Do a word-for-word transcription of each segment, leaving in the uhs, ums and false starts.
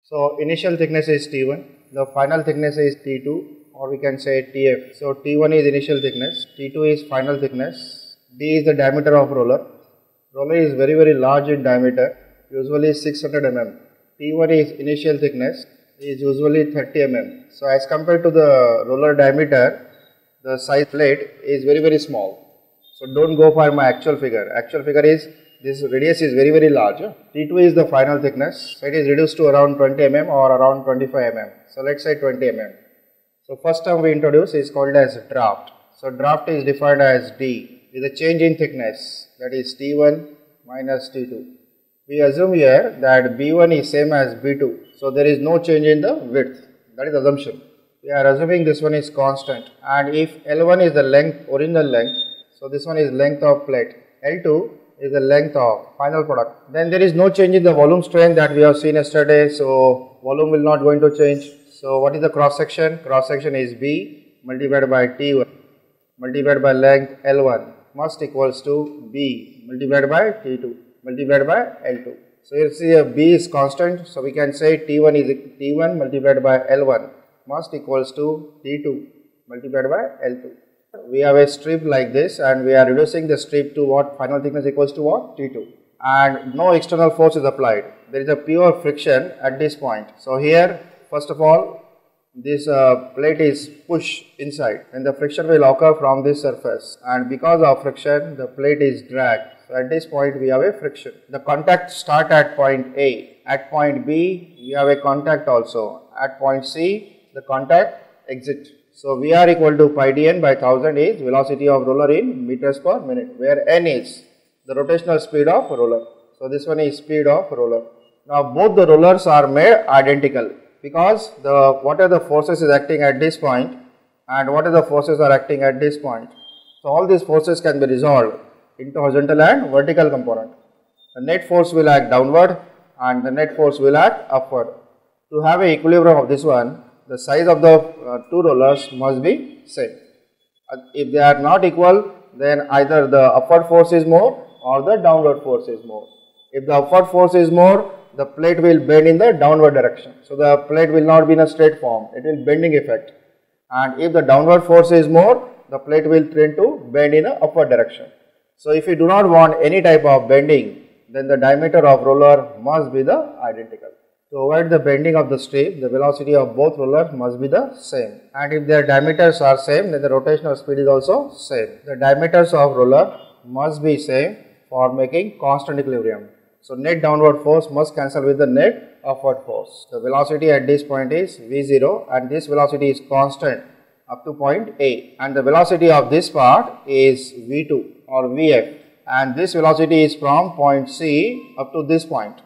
So initial thickness is T one, the final thickness is T two, or we can say T F. So T one is initial thickness, T two is final thickness, D is the diameter of roller. Roller is very very large in diameter, usually six hundred millimeters. T one is initial thickness, is usually thirty millimeters. So as compared to the roller diameter, the size plate is very very small. So don't go for my actual figure. Actual figure is this radius is very very large. T two is the final thickness. So it is reduced to around twenty millimeters or around twenty-five millimeters. So let's say twenty millimeters. So first term we introduce is called as draft. So draft is defined as D is the change in thickness, that is T one minus T two. We assume here that B one is same as B two. So there is no change in the width. That is assumption. We are assuming this one is constant, and if L one is the length, original length, so this one is length of plate, L two is the length of final product, then there is no change in the volume strain that we have seen yesterday, so volume will not going to change. So what is the cross section? Cross section is B multiplied by T one multiplied by length L one must equals to B multiplied by T two multiplied by L two. So you see a B is constant, so we can say T one is T one multiplied by L one must equals to T two multiplied by L two. We have a strip like this, and we are reducing the strip to what? Final thickness equals to what? T two, and no external force is applied. There is a pure friction at this point. So here first of all this uh, plate is pushed inside, and the friction will occur from this surface, and because of friction the plate is dragged. So at this point we have a friction. The contact start at point A. At point B we have a contact also. At point C the contact exit. So V R equal to pi d n by one thousand is velocity of roller in meters per minute, where n is the rotational speed of roller. So this one is speed of roller. Now both the rollers are made identical, because the what are the forces is acting at this point and what are the forces are acting at this point. So all these forces can be resolved into horizontal and vertical component. The net force will act downward and the net force will act upward. To have a equilibrium of this one, the size of the uh, two rollers must be same. Uh, if they are not equal, then either the upward force is more or the downward force is more. If the upward force is more, the plate will bend in the downward direction. So the plate will not be in a straight form, it will bending effect. And if the downward force is more, the plate will tend to bend in a upward direction. So if you do not want any type of bending, then the diameter of roller must be the identical. To avoid the bending of the strip, the velocity of both rollers must be the same, and if their diameters are same, then the rotational speed is also same. The diameters of roller must be same for making constant equilibrium. So net downward force must cancel with the net upward force. The velocity at this point is V zero, and this velocity is constant up to point A, and the velocity of this part is V two or V F, and this velocity is from point C up to this point.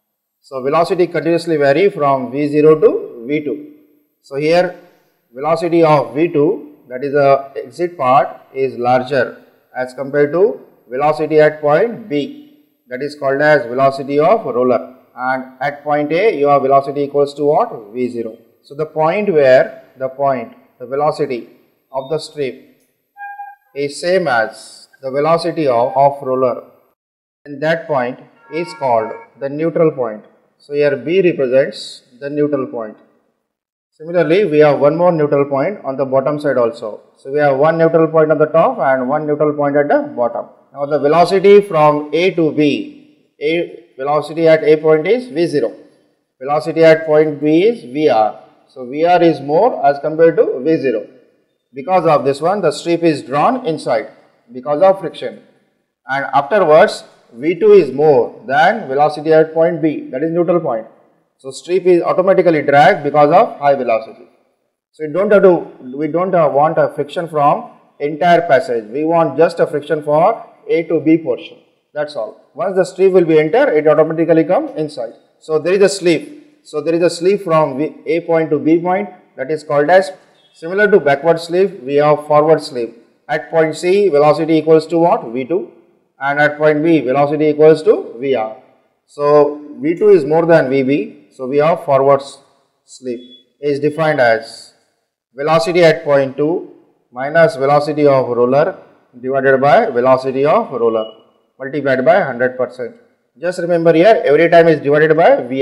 So velocity continuously vary from V zero to V two. So here velocity of V two, that is the exit part, is larger as compared to velocity at point B, that is called as velocity of roller, and at point A your velocity equals to what? V zero. So the point where the point the velocity of the strip is same as the velocity of, of roller, and that point is called the neutral point. So here B represents the neutral point. Similarly, we have one more neutral point on the bottom side also. So we have one neutral point at the top and one neutral point at the bottom. Now the velocity from A to B, A velocity at A point is V zero. Velocity at point B is V R. So V R is more as compared to V zero. Because of this one, the strip is drawn inside because of friction, and afterwards V two is more than velocity at point B, that is neutral point. So strip is automatically dragged because of high velocity. So we don't have to, we don't uh, want a friction from entire passage. We want just a friction for A to B portion. That's all. Once the strip will be entered, it automatically comes inside. So there is a slip. So there is a slip from v, A point to B point, that is called as, similar to backward slip, we have forward slip. At point C, velocity equals to what? V two. And at point B, velocity equals to V R. So V two is more than V B, so we have forward slip. Is defined as velocity at point two minus velocity of roller divided by velocity of roller multiplied by one hundred percent. Just remember here, every time is divided by V R,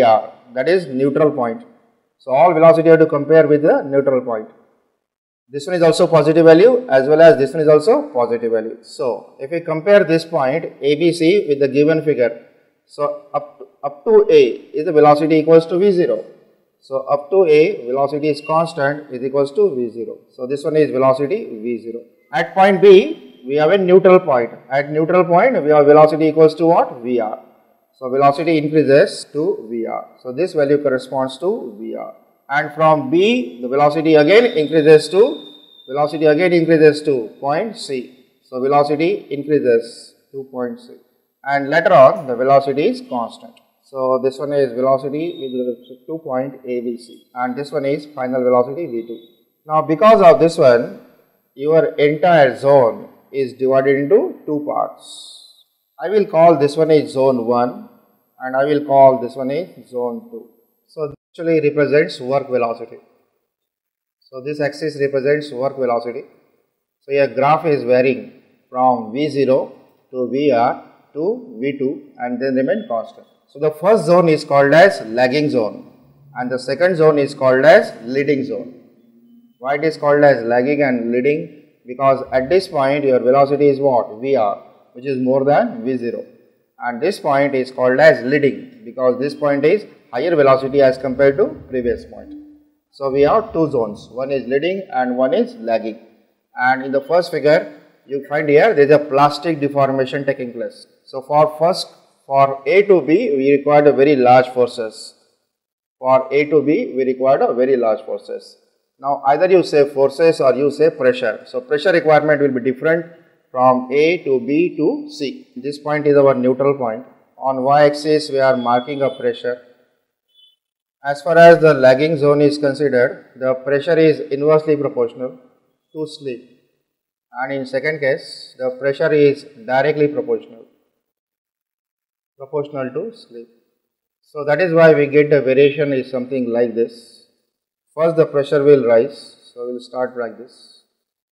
That is neutral point. So all velocity you have to compare with the neutral point. This one is also positive value as well as this one is also positive value. So if we compare this point A B C with the given figure, so up to, up to A is the velocity equals to V zero. So up to A velocity is constant is equals to V zero. So this one is velocity V zero. At point B we have a neutral point. At neutral point we have velocity equals to what? V R. So velocity increases to V R. So this value corresponds to V R. And from B the velocity again increases to velocity again increases to point C. So velocity increases to point C. And later on the velocity is constant. So this one is velocity with respect to point A B C and this one is final velocity V two. Now because of this one your entire zone is divided into two parts. I will call this one is zone one and I will call this one is zone two. So this actually represents work velocity. So this axis represents work velocity. So your graph is varying from V zero to V R to V two and then remain constant. So the first zone is called as lagging zone and the second zone is called as leading zone. Why it is called as lagging and leading? Because at this point your velocity is what? V R, which is more than V zero, and this point is called as leading because this point is higher velocity as compared to previous point. So we have two zones, one is leading and one is lagging. And in the first figure you find here there is a plastic deformation taking place. So for first for A to B we required a very large forces. For A to B we required a very large forces. Now either you say forces or you say pressure. So pressure requirement will be different from A to B to C. This point is our neutral point. On y-axis we are marking a pressure. As far as the lagging zone is considered, the pressure is inversely proportional to slip, and in second case the pressure is directly proportional proportional to slip. So that is why we get the variation is something like this. First the pressure will rise, so we will start like this.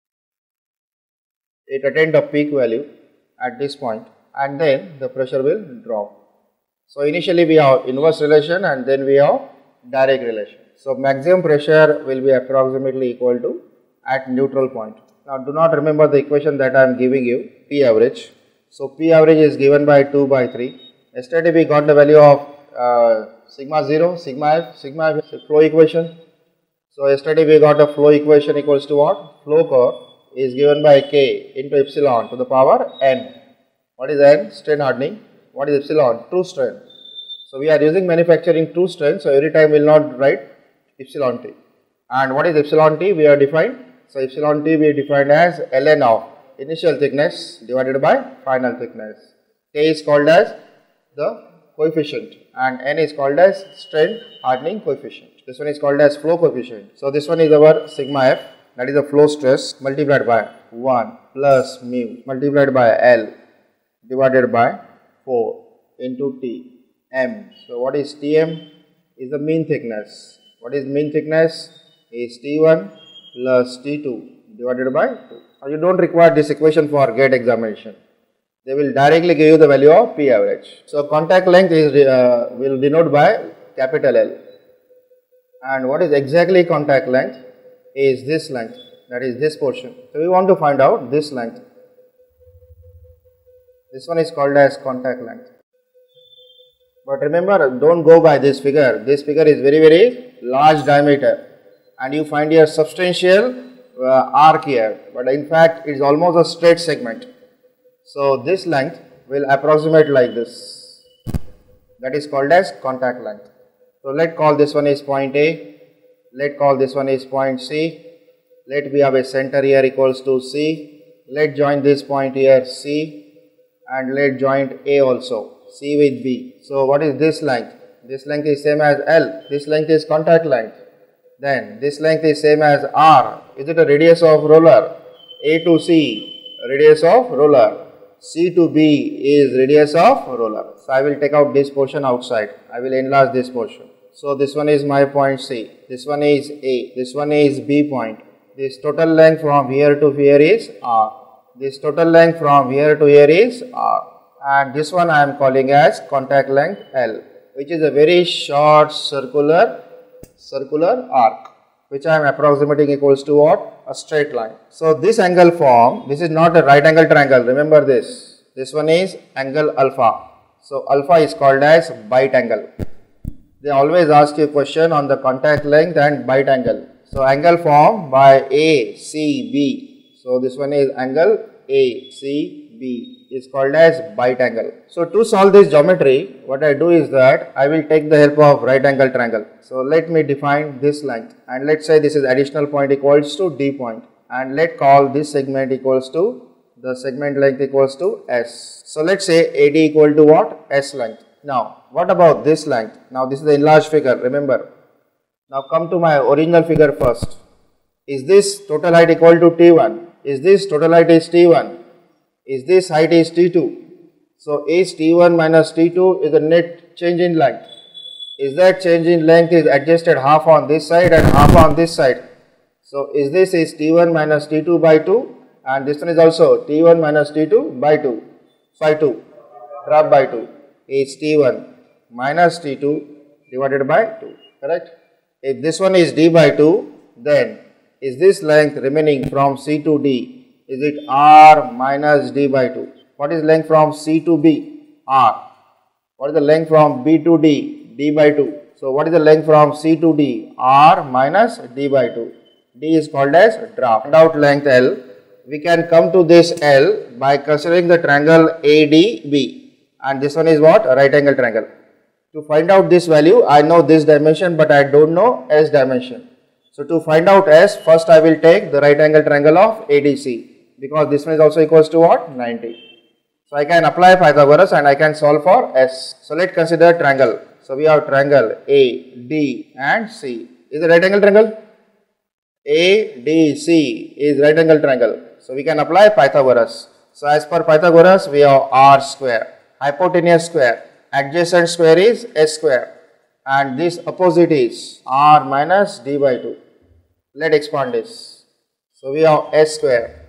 It attained a peak value at this point and then the pressure will drop. So initially we have inverse relation and then we have direct relation. So maximum pressure will be approximately equal to at neutral point. Now do not remember the equation that I am giving you, P average. So P average is given by two by three. Yesterday we got the value of uh, sigma zero, sigma f, sigma f is flow equation. So yesterday we got a flow equation equals to what? Flow curve is given by K into epsilon to the power n. What is n? Strain hardening. What is epsilon? True strain. So we are using manufacturing true strain, so every time we will not write epsilon t. And what is epsilon t? We are defined. So epsilon t we defined as ln of initial thickness divided by final thickness. K is called as the coefficient and n is called as strain hardening coefficient. This one is called as flow coefficient. So this one is our sigma f, that is the flow stress multiplied by one plus mu multiplied by L divided by four into T m. So what is T m? Is the mean thickness. What is mean thickness? Is T one plus T two divided by two. Now you don't require this equation for GATE examination. They will directly give you the value of P average. So contact length is uh, will denote by capital L. And what is exactly contact length? Is this length, that is this portion. So we want to find out this length. This one is called as contact length. But remember, don't go by this figure. This figure is very very large diameter and you find here substantial uh, arc here, but in fact it is almost a straight segment. So this length will approximate like this. That is called as contact length. So let call this one is point A, let call this one is point C, let we have a center here equals to C, let join this point here C and let join A also, C with B. So what is this length? This length is same as L, this length is contact length. Then this length is same as R, is it a radius of roller? A to C, radius of roller. C to B is radius of roller. So I will take out this portion outside. I will enlarge this portion. So this one is my point C. This one is A. This one is B point. This total length from here to here is R. This total length from here to here is R. And this one I am calling as contact length L. which is a very short circular circular arc, which I am approximating equals to what? A straight line. So this angle form, this is not a right angle triangle, remember this. This one is angle alpha. So alpha is called as bite angle. They always ask you a question on the contact length and bite angle. So angle formed by A C B. So this one is angle A C B is called as bite angle. So to solve this geometry, what I do is that I will take the help of right angle triangle. So let me define this length, and let's say this is additional point equals to D point, and let call this segment equals to the segment length equals to S. So let's say A D equal to what? S length. Now what about this length? Now this is the enlarged figure, remember. Now come to my original figure first. Is this total height equal to T one? Is this total height is T one? Is this height is T two? So is T one minus T two is the net change in length. Is that change in length is adjusted half on this side and half on this side. So is this is T one minus T two by two, and this one is also T one minus T two by two, by two, drop by two is T one minus T two divided by two, correct? If this one is D by two, then is this length remaining from C to D, is it R minus D by two? What is length from C to B? R. What is the length from B to D? D by two. So what is the length from C to D? R minus D by two. D is called as draft. Find out length L. We can come to this L by considering the triangle A D B, and this one is what? A right angle triangle. To find out this value, I know this dimension, but I don't know S dimension. So to find out S, first I will take the right angle triangle of A D C, because this one is also equals to what? ninety. So I can apply Pythagoras and I can solve for S. So let's consider triangle. So we have triangle A, D and C. Is it right angle triangle? A, D, C is right angle triangle. So we can apply Pythagoras. So as per Pythagoras, we have R square, hypotenuse square, adjacent square is S square, and this opposite is R minus D by two. Let expand this. So we have S square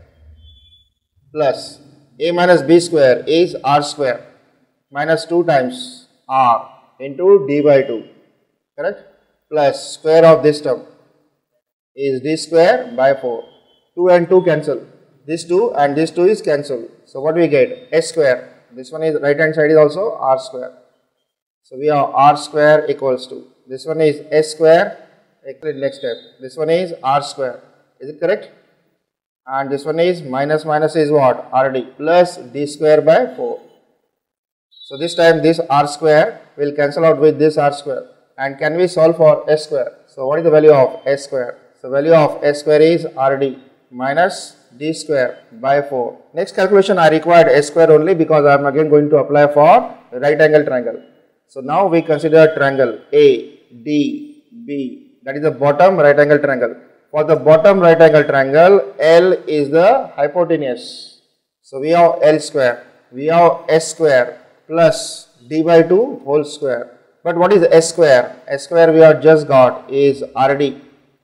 plus A minus B square is R square minus two times R into D by two, correct? Plus square of this term is D square by four. two and two cancel. This two and this two is cancelled. So what we get? S square. This one is right hand side is also R square. So we have R square equals to, this one is S square, next step, this one is R square. Is it correct? And this one is minus minus is what? R D plus D square by four. So this time this R square will cancel out with this R square. And can we solve for S square? So what is the value of S square? So value of S square is R D minus D square by four. Next calculation I required S square only because I am again going to apply for right angle triangle. So now we consider triangle A, D, B, that is the bottom right angle triangle. For the bottom right angle triangle, L is the hypotenuse. So we have L square, we have S square plus D by two whole square. But what is S square? S square we have just got is R D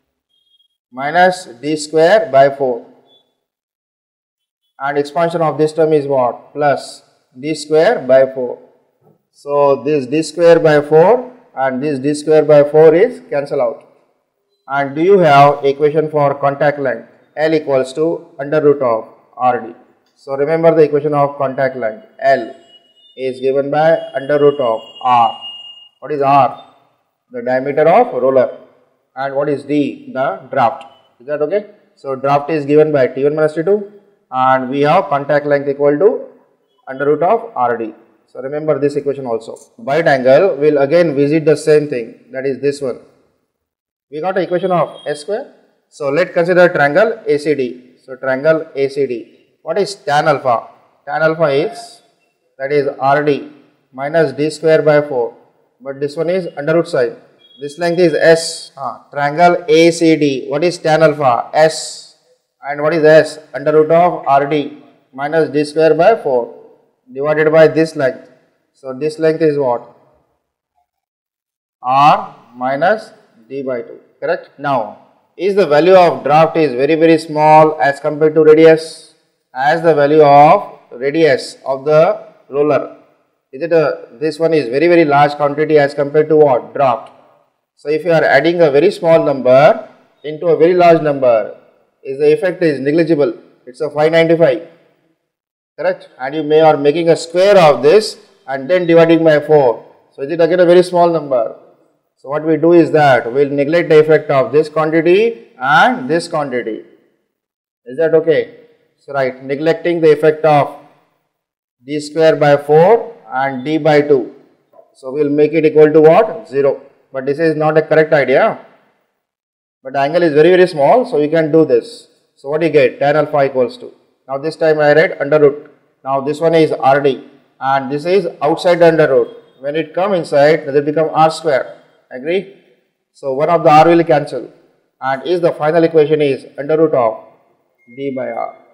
minus D square by four. And expansion of this term is what? Plus D square by four. So this D square by four and this D square by four is cancel out. And do you have equation for contact length? L equals to under root of R D. So remember the equation of contact length. L is given by under root of R. What is R? The diameter of roller. And what is D? The draft. Is that okay? So draft is given by T one minus T two, and we have contact length equal to under root of R D. So remember this equation also. Bite angle will again visit the same thing, that is this one. We got an equation of S square. So let's consider triangle A C D. So triangle A C D. What is tan alpha? Tan alpha is, that is R D minus D square by four. But this one is under root side. This length is S. Ah, triangle A C D. What is tan alpha? S. And what is S? Under root of R D minus D square by four divided by this length. So this length is what? R minus D by two. Correct? Now, is the value of draft is very very small as compared to radius? As the value of radius of the roller Is it a, this one is very very large quantity as compared to what? Dropped. So if you are adding a very small number into a very large number, is the effect is negligible. It's a five ninety-five. Correct? And you may are making a square of this and then dividing by four. So is it again a very small number? So what we do is that we will neglect the effect of this quantity and this quantity. Is that okay? So right, neglecting the effect of d square by four and d by two. So we will make it equal to what? zero. But this is not a correct idea. But the angle is very very small, so you can do this. So what do you get? Tan alpha equals to. Now this time I write under root. Now this one is R D and this is outside the under root. When it come inside, does it become R square? Agree? So one of the R will cancel and is the final equation is under root of d by R.